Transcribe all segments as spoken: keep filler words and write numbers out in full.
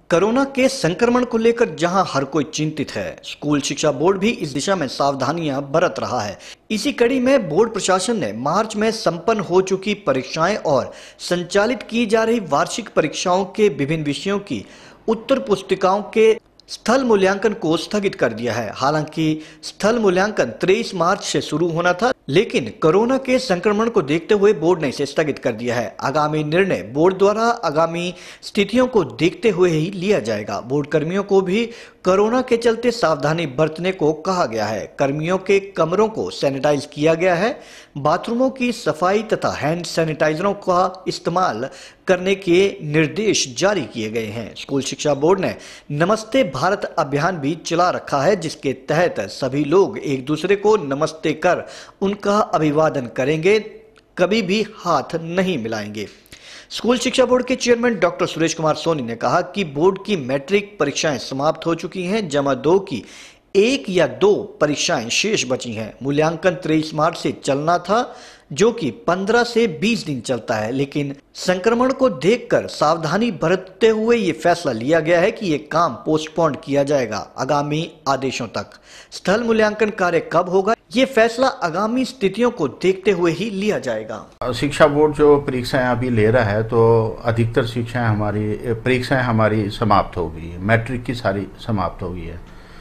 Corona के संक्रमण को लेकर जहां हर कोई चिंतित है, स्कूल शिक्षा बोर्ड भी इस दिशा में सावधानियां बरत रहा है। इसी कड़ी में बोर्ड प्रशासन ने मार्च में संपन्न हो चुकी परीक्षाएं और संचालित की जा रही वार्षिक परीक्षाओं के विभिन्न विषयों की उत्तर पुस्तिकाओं के स्थल मूल्यांकन को स्थगित कर दिया है। हालांकि स्थल मूल्यांकन तेईस मार्च से शुरू होना था, लेकिन कोरोना के संक्रमण को देखते हुए बोर्ड ने इसे स्थगित कर दिया है। आगामी निर्णय बोर्ड द्वारा आगामी स्थितियों को देखते हुए ही लिया जाएगा। बोर्ड कर्मियों को भी कोरोना के चलते सावधानी बरतने को कहा गया है। कर्मियों के कमरों को सैनिटाइज किया गया है। बाथरूमों की सफाई तथा हैंड सैनिटाइजरों का इस्तेमाल करने के निर्देश जारी किए गए हैं। स्कूल शिक्षा बोर्ड ने नमस्ते भारत अभियान भी चला रखा है, जिसके तहत सभी लोग एक दूसरे को नमस्ते कर उनका अभिवादन करेंगे, कभी भी हाथ नहीं मिलाएंगे। स्कूल शिक्षा बोर्ड के चेयरमैन डॉक्टर सुरेश कुमार सोनी ने कहा कि बोर्ड की मैट्रिक परीक्षाएं समाप्त हो चुकी हैं, जमा दो की एक या दो परीक्षाएं शेष बची हैं। मूल्यांकन तेईस मार्च से चलना था, जो कि पंद्रह से बीस दिन चलता है, लेकिन संक्रमण को देखकर सावधानी बरतते हुए ये फैसला लिया गया है कि ये काम पोस्टपोन किया जाएगा आगामी आदेशों तक। स्थल मूल्यांकन कार्य कब होगा, ये फैसला आगामी स्थितियों को देखते हुए ही लिया जाएगा। शिक्षा बोर्ड जो परीक्षाएं अभी ले रहा है, तो अधिकतर शिक्षाएं हमारी परीक्षाएं हमारी समाप्त हो गई है। मैट्रिक की सारी समाप्त हो गई है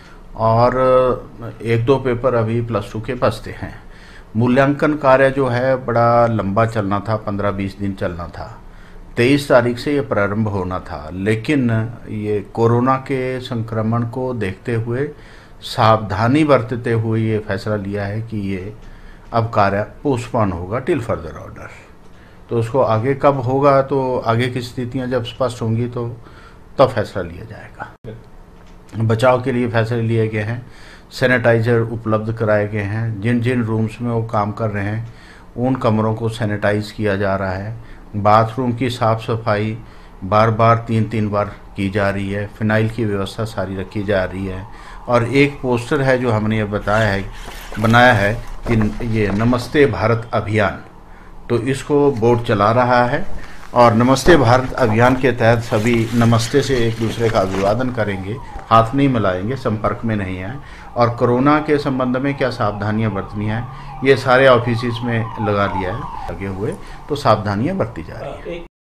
और एक दो पेपर अभी प्लस टू के बचते हैं। मूल्यांकन कार्य जो है बड़ा लंबा चलना था, पंद्रह बीस दिन चलना था। तेईस तारीख से ये प्रारंभ होना था, लेकिन ये कोरोना के संक्रमण को देखते हुए सावधानी बरतते हुए ये फैसला लिया है कि ये अब कार्य पोस्टपोन होगा टिल फर्दर ऑर्डर। तो उसको आगे कब होगा, तो आगे की स्थितियां जब स्पष्ट होंगी तो तब फैसला लिया जाएगा। बचाव के लिए फैसले लिए गए हैं, सैनिटाइज़र उपलब्ध कराए गए हैं। जिन जिन रूम्स में वो काम कर रहे हैं उन कमरों को सैनिटाइज किया जा रहा है। बाथरूम की साफ़ सफाई बार बार तीन तीन बार की जा रही है। फिनाइल की व्यवस्था सारी रखी जा रही है। और एक पोस्टर है जो हमने ये बताया है बनाया है कि ये नमस्ते भारत अभियान, तो इसको बोर्ड चला रहा है और नमस्ते भारत अभियान के तहत सभी नमस्ते से एक दूसरे का अभिवादन करेंगे, हाथ नहीं मिलाएंगे, संपर्क में नहीं आए। और कोरोना के संबंध में क्या सावधानियां बरतनी है, ये सारे ऑफिस में लगा लिया है लगे हुए, तो सावधानियां बरती जा रही है।